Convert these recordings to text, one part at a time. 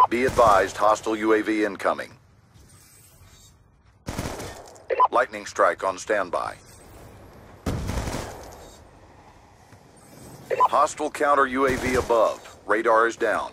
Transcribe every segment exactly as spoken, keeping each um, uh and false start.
Be advised, hostile U A V incoming. Lightning strike on standby. Hostile counter U A V above. Radar is down.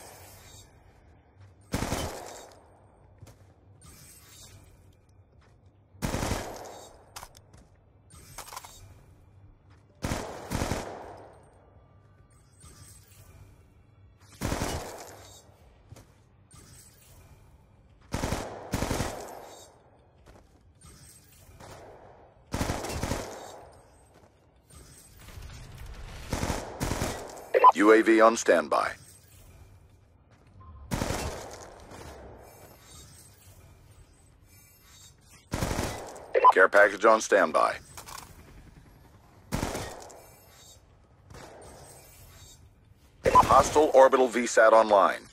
U A V on standby. Care package on standby. Hostile orbital V SAT online.